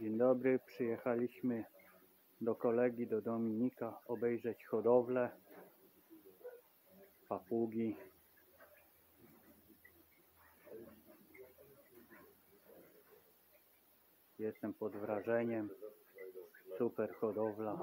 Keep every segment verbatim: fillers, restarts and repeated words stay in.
Dzień dobry, przyjechaliśmy do kolegi, do Dominika, obejrzeć hodowlę papugi. Jestem pod wrażeniem, super hodowla.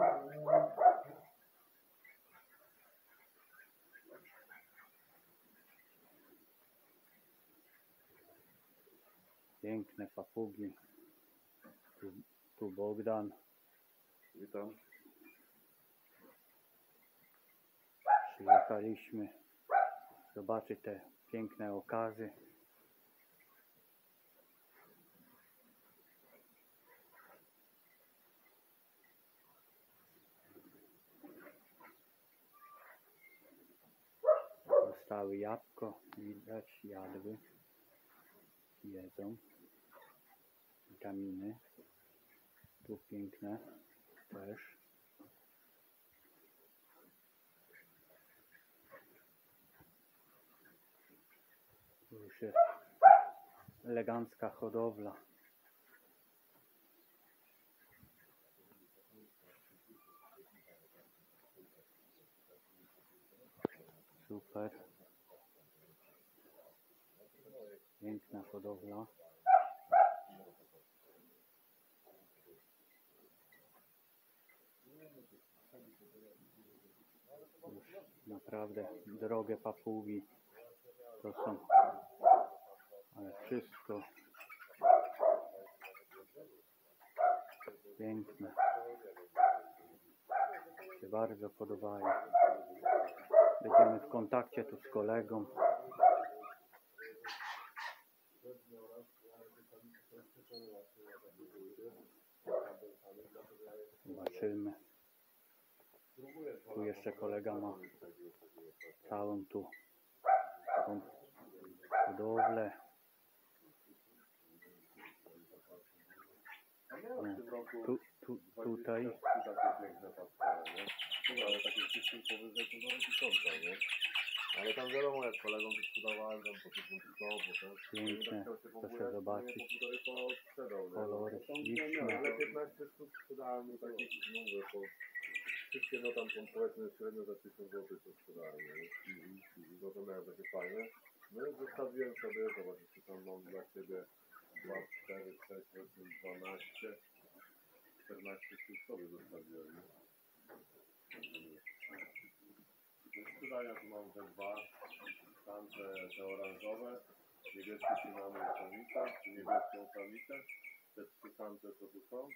Piękne papugi. Tu, tu Bogdan. Witam. Przyjechaliśmy zobaczyć te piękne okazy. Dostały jabłko, widać, jadły, jedzą, witaminy. Tu piękne też. Tu już jest elegancka hodowla. Super. Piękna hodowla. Już naprawdę drogie papugi to są, ale wszystko piękne. Się bardzo podobają. Będziemy w kontakcie tu z kolegą. Zobaczymy. Tu jeszcze kolega ma całą tu tą hodowlę. Tu, tu, tutaj. Ale tam wiadomo, jak kolegom to sprzedawałem, tam po tysiąc sto, bo też... Piękne, proszę zobaczyć. Kolory śliczne. Ale piętnaście sztuk sprzedałem, no takich, mówię, po... Wszystkie no tam są powiedzmy średnio za tysiąc złotych to sprzedałem, nie? I, i, i to miałem takie fajne. No i zostawiłem sobie, zobaczcie, tam mam dla siebie dwa, cztery, sześć, osiem, dwanaście, czternaście sztuk sobie zostawiłem, nie? Do sprzedania tu mam te dwa, tamte te oranżowe, niebieskie cynamy samice, czy niebieską samicę, te trzy tamte co tu są.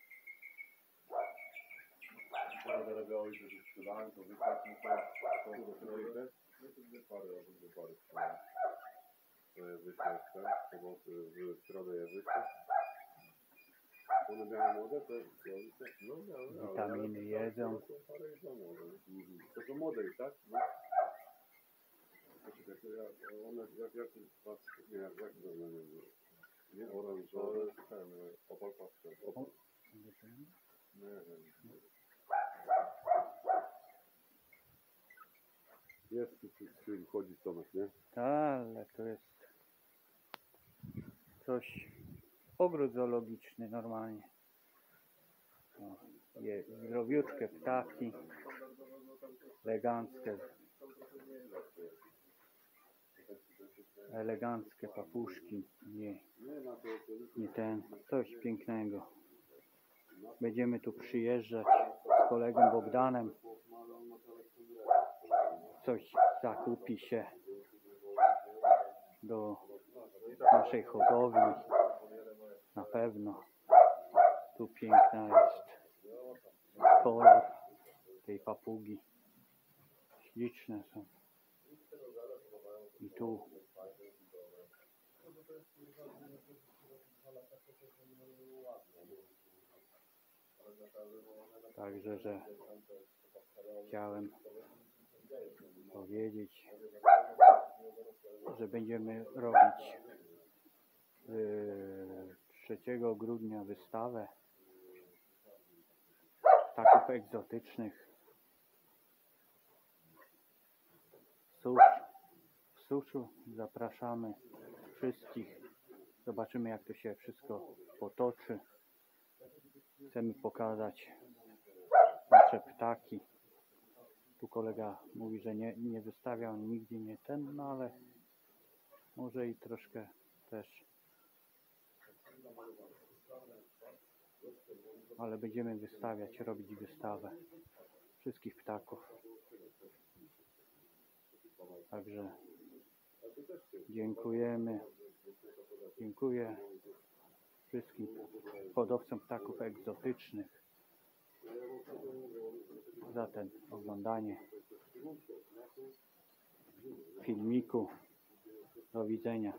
Będę robił ojcze, że sprzedałem, to wypłacę to, to strojkę. No to dwie pary, albo dwie pary sprzedałem. To je wyślę jeszcze, w soboty, w środę je wyślę. One miały młode, to jest no miały, Witaminy jedzą. To są młode i tak? No. Poczekaj, ja, one, jak, jak, was, nie, jak, jak to nie wiem, nie, oranżowe, ten, opal pastel, opal. Nie wiem. Jest tu, tu chodzi Tomek, nie? Ale to jest coś, ogród zoologiczny normalnie. O, je zdrowiutkie ptaki, eleganckie, eleganckie papuszki, nie, nie ten, coś pięknego. Będziemy tu przyjeżdżać z kolegą Bogdanem, coś zakupi się do naszej hodowli, na pewno. Tu piękna jest kolor tej papugi, śliczne są. I tu także, że chciałem powiedzieć, że będziemy robić yy, trzeciego grudnia wystawę ptaków egzotycznych. Susz, w suszu zapraszamy wszystkich. Zobaczymy, jak to się wszystko potoczy. Chcemy pokazać nasze ptaki. Tu kolega mówi, że nie, nie wystawiał nigdzie nie ten, no ale może i troszkę też. Ale będziemy wystawiać, robić wystawę wszystkich ptaków. Także dziękujemy. Dziękuję wszystkim hodowcom ptaków egzotycznych za ten oglądanie filmiku. Do widzenia.